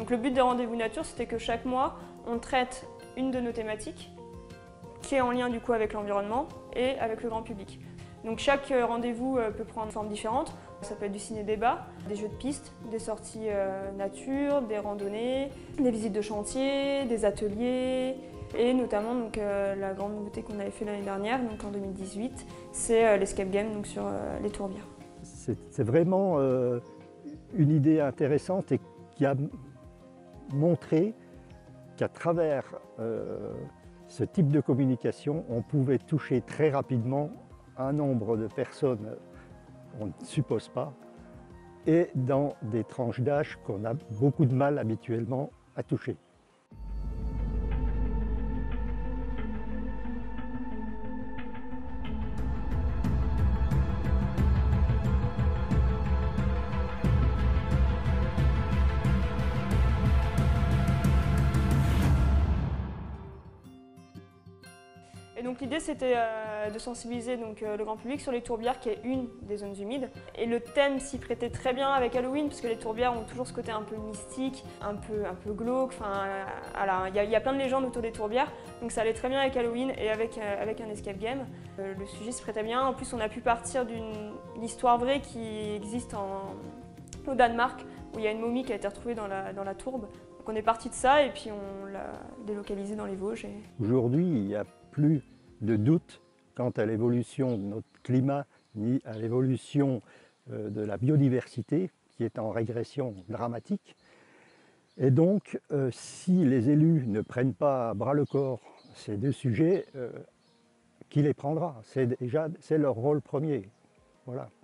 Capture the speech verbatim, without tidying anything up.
Donc le but des rendez-vous nature, c'était que chaque mois, on traite une de nos thématiques qui est en lien du coup avec l'environnement et avec le grand public. Donc chaque rendez-vous peut prendre une forme différente. Ça peut être du ciné-débat, des jeux de piste, des sorties euh, nature, des randonnées, des visites de chantier, des ateliers. Et notamment donc, euh, la grande nouveauté qu'on avait fait l'année dernière, donc en deux mille dix-huit, c'est euh, l'escape game donc, sur euh, les tourbières. C'est vraiment euh, une idée intéressante et qui a montré qu'à travers euh, ce type de communication, on pouvait toucher très rapidement un nombre de personnes qu'on ne suppose pas et dans des tranches d'âge qu'on a beaucoup de mal habituellement à toucher. Et donc l'idée c'était euh, de sensibiliser donc, euh, le grand public sur les tourbières qui est une des zones humides. Et le thème s'y prêtait très bien avec Halloween parce que les tourbières ont toujours ce côté un peu mystique, un peu, un peu glauque. Enfin, euh, voilà, il y, a, il y a plein de légendes autour des tourbières, donc ça allait très bien avec Halloween et avec, euh, avec un escape game. Euh, le sujet se prêtait bien. En plus on a pu partir d'une histoire vraie qui existe en, au Danemark où il y a une momie qui a été retrouvée dans la, dans la tourbe. Donc on est parti de ça et puis on l'a délocalisée dans les Vosges. Et... Aujourd'hui, il n'y a plus de doute quant à l'évolution de notre climat ni à l'évolution euh, de la biodiversité qui est en régression dramatique. Et donc, euh, si les élus ne prennent pas à bras le corps ces deux sujets, euh, qui les prendra? C'est déjà c'est leur rôle premier. Voilà.